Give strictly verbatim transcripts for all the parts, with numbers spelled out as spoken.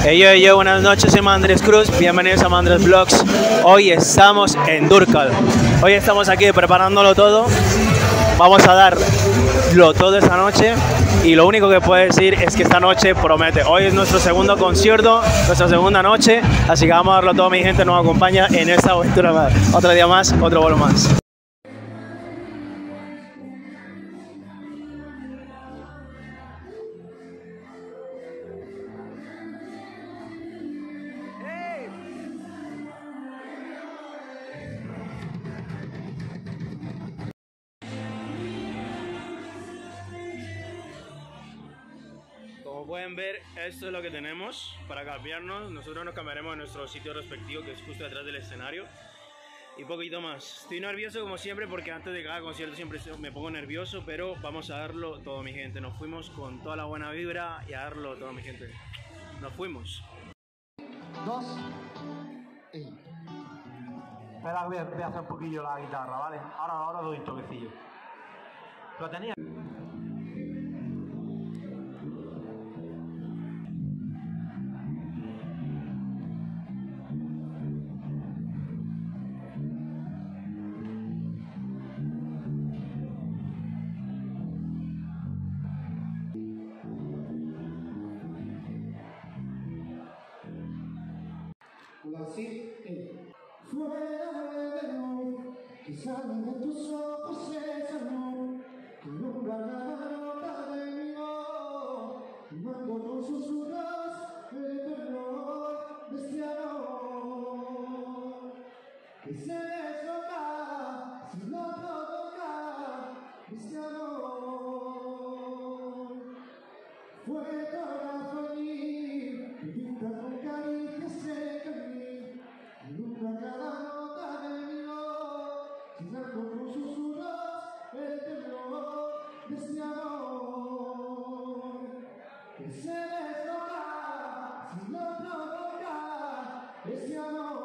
Hey yo, yo, buenas noches, soy Mandres Cruz, bienvenidos a Mandres Vlogs. Hoy estamos en Durkal. Hoy estamos aquí preparándolo todo. Vamos a darlo todo esta noche y lo único que puedo decir es que esta noche promete. Hoy es nuestro segundo concierto, nuestra segunda noche, así que vamos a darlo todo. Mi gente nos acompaña en esta aventura más. Otro día más, otro vuelo más. Como pueden ver, esto es lo que tenemos para cambiarnos. Nosotros nos cambiaremos en nuestro sitio respectivo, que es justo detrás del escenario. Y poquito más. Estoy nervioso como siempre porque antes de cada concierto siempre me pongo nervioso, pero vamos a darlo todo, mi gente. Nos fuimos con toda la buena vibra y a darlo todo, mi gente. Nos fuimos. Dos y... Espera, voy a, voy a hacer un poquillo la guitarra, ¿vale? Ahora, ahora doy un toquecillo. Lo tenía... Así, eh. Fuera de nuevo, que salen de tus ojos esa luz, que nunca la nota de mi voz, mando con susurros el terror de este amor, que se desloca si no provoca este amor. Fue corazón y pinta con caricias seca en mí, nunca cada nota de mi voz, girando con susurros el terror de este amor, que se desloca si no provoca este amor.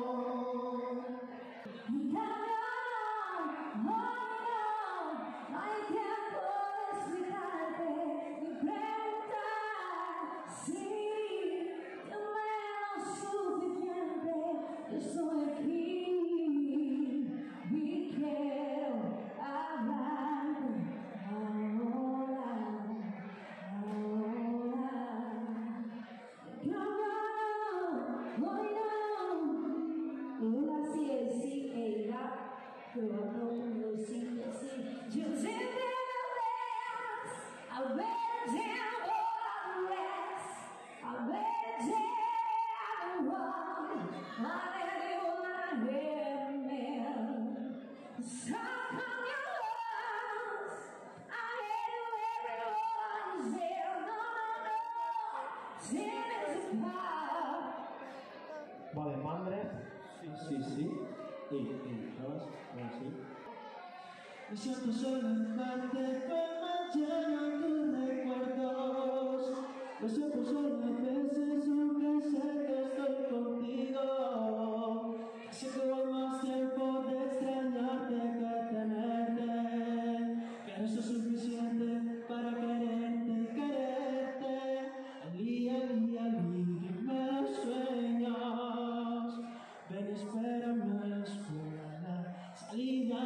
Vale, Mandres, sí, sí, sí, y, y dos, bueno, sí. Me siento solo en parte, pero lleno tus recuerdos. Me siento solo a veces, aunque sé que estoy contigo. Sé que voy más tiempo de extrañarte que tenerte, pero eso es suficiente para quererte, quererte. Al día, al día, al día, los sueños. Ven, espérame, espera la salida.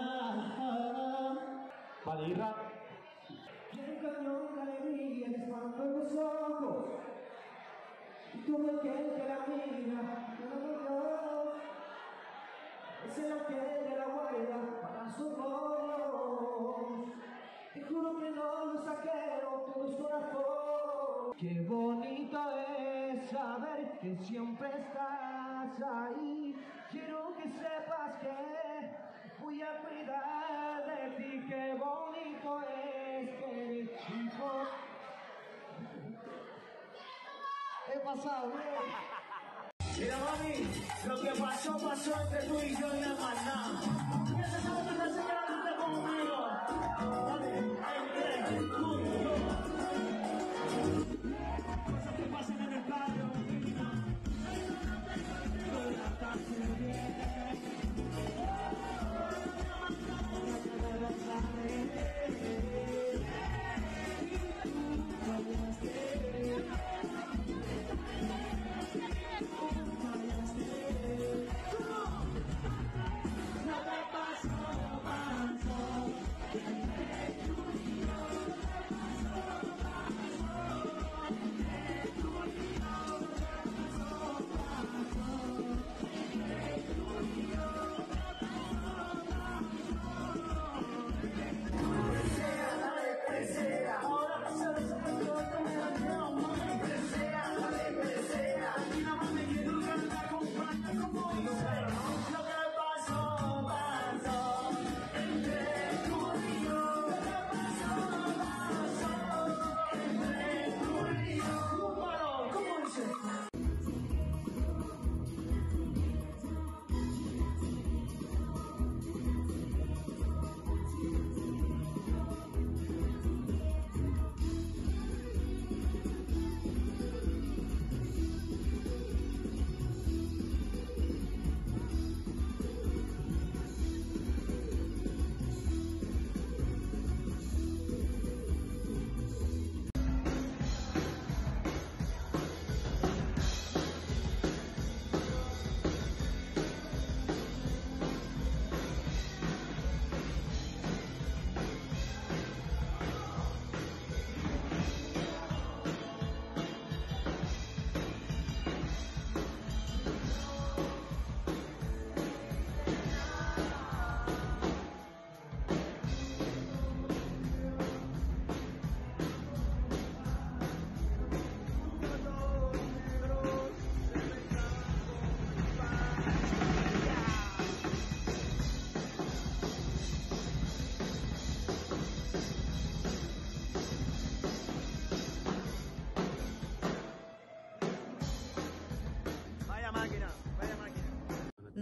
Vale, Irra. Quiero un cañón de alegría disparando en los ojos, y todo aquel que la mira, que la mira, es el ángel de la guardia para su voz. Te juro que no lo saqueo, todo es corazón. Qué bonito es saber que siempre estás ahí. Quiero que sepas que voy a cuidar de ti. Qué bonito es que eres chico. He pasado, bien. Mira, mami, lo que pasó, pasó entre tú y yo y la maná. Y esa es la señal de conmigo. Vale, en tres, uno, dos. Cosas que pasan en el barrio.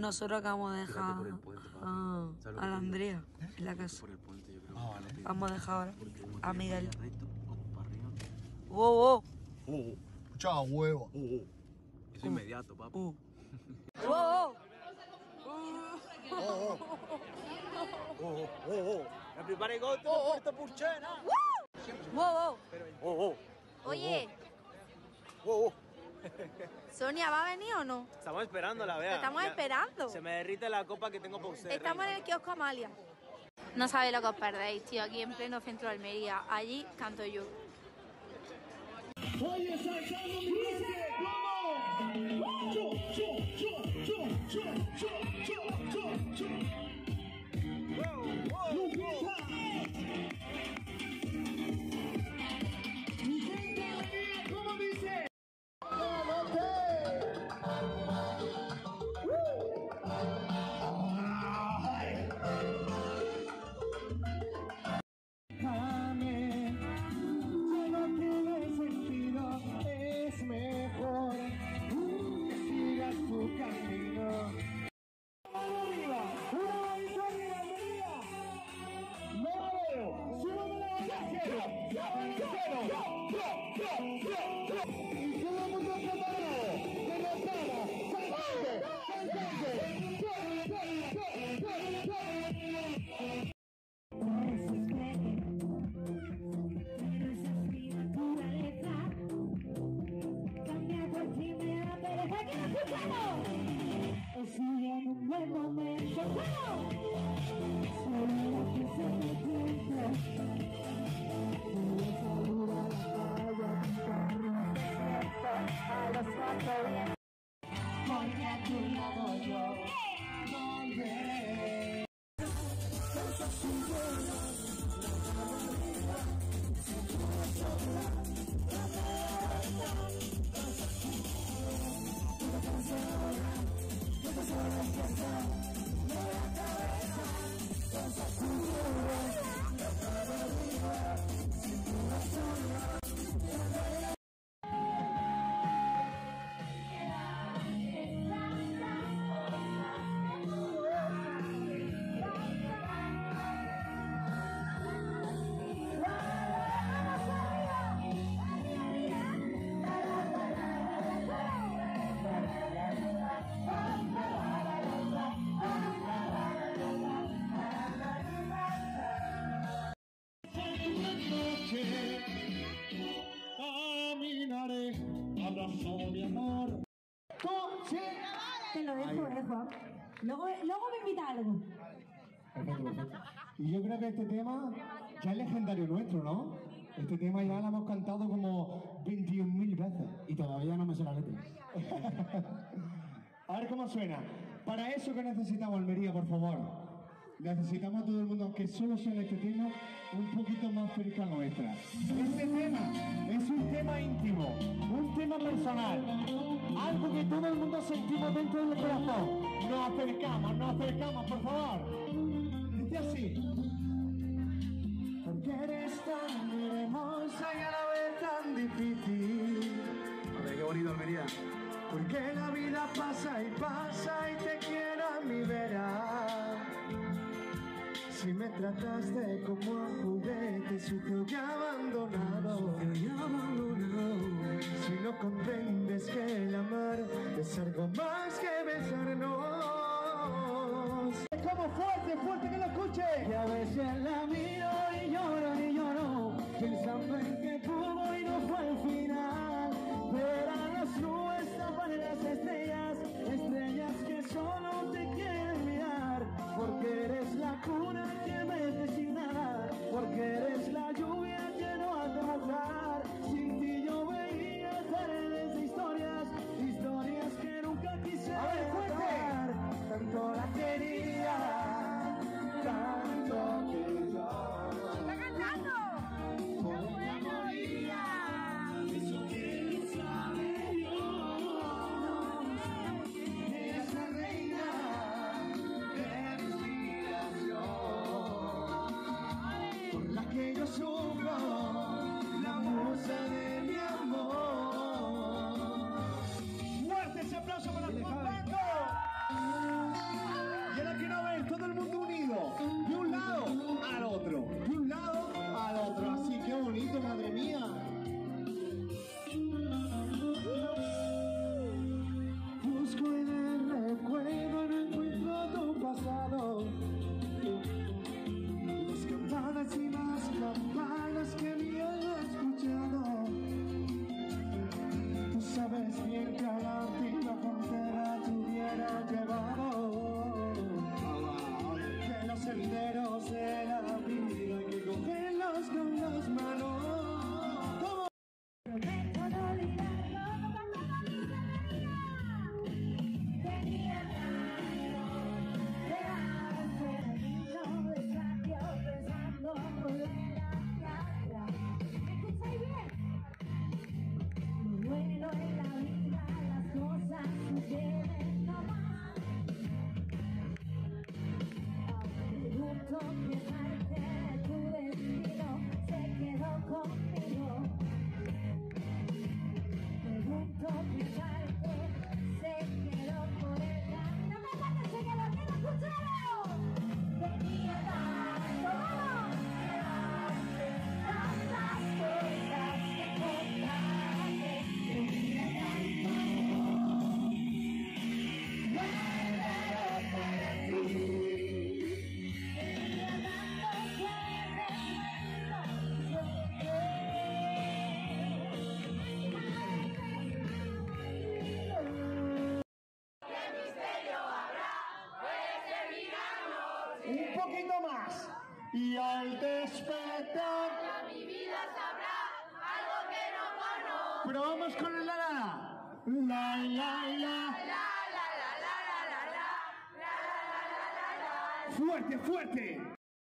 Nosotros acabamos de dejar por el puente, papi. a, ¿Sabes lo a que la te digo? Andrea en la casa. Por el puente, yo creo. Ah, vale. Vamos a dejar ahora Porque como a Miguel. vaya recto, vamos para arriba. ¡Wow, wow! Oh, Escucha, huevo. oh, oh. Eso inmediato, papi. Uh. ¡Wow! Oh, oh. Oh, oh, oh. Everybody go to Puerto Purchena. ¡Wow, wow! Oh, oh. Oye, Oh, oh. ¿Sonia va a venir o no? Estamos esperando la vea. Te estamos Ya, esperando. Se me derrite la copa que tengo para usted. Estamos en el kiosco Amalia. No sabéis lo que os perdéis, tío, aquí en pleno centro de Almería. Allí canto yo. Oye, saltando mi gente, ¿cómo? Yo, yo, yo, yo, yo, yo, yo, yo, yo. Lupita. Mi gente, venía, ¿cómo dice? Déjame, yo no tiene sentido, es mejor que sigas tu camino. Arriba, una victoria, Almería. No lo veo, súbame la botella, cero, y todo el mundo preparado, de la sala, saltante, saltante, estoy en un buen momento, ¡wow! Solo que se me tienta. Voy a saludar a la calle, a los cuatro, porque a tu lado yo volveré. Caminaré, abrazado mi amor. Coche. Te lo dejo, eh, Juan. Luego, luego me invita a algo. Perfecto, perfecto. Y yo creo que este tema ya es legendario nuestro, ¿no? Este tema ya lo hemos cantado como veintiún mil veces. Y todavía no me sé la letra. A ver cómo suena. Para eso que necesitamos, Almería, por favor. Necesitamos a todo el mundo que solo sea en este tema un poquito más cerca nuestra. Este tema es un tema íntimo, un tema personal, algo que todo el mundo sentimos dentro del corazón. Nos acercamos, nos acercamos, por favor. Dice así. Porque eres tan hermosa y a la vez tan difícil. A ver, qué bonito, Almería. Porque la vida pasa y pasa y te quiero a mi vera. Si me trataste como a un juguete sucio y abandonado, si no comprendes que el amar es algo más que besarnos. Como fuerte, fuerte que lo escuche. Y a veces la miro y lloro y lloro, pensando en que pudo y no fue el final. Pero las nubes tapan las estrellas, estrellas que solo te quieren mirar. Porque eres la cuna que me sin nada, porque eres la lluvia que no hace mojar. Sin ti yo veía paredes de historias, historias que nunca quise acabar. Tanto la quería, tanto que yo Y al despertar, Mi vida sabrá algo que no conozco. probamos con el la la. La la la. Fuerte, fuerte.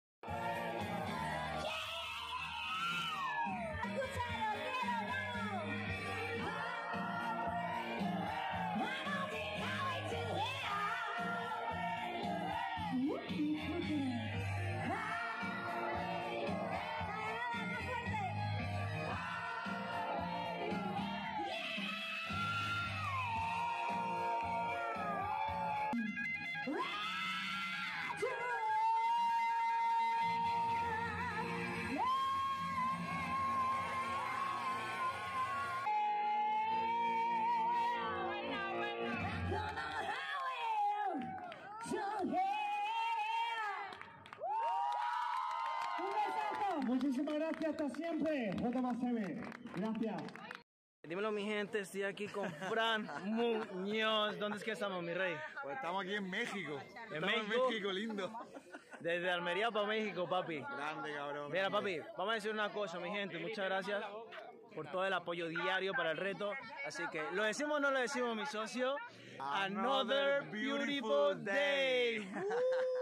Muchísimas gracias, hasta siempre. J más M. Gracias. Dímelo, mi gente, estoy aquí con Fran Muñoz. ¿Dónde es que estamos, mi rey? Pues estamos aquí en México. ¿En estamos México? en México, lindo. Desde Almería para México, papi. Grande, cabrón. Mira, papi, vamos a decir una cosa, mi gente. Muchas gracias por todo el apoyo diario para el reto. Así que, ¿lo decimos o no lo decimos, mi socio? Another beautiful day. Woo.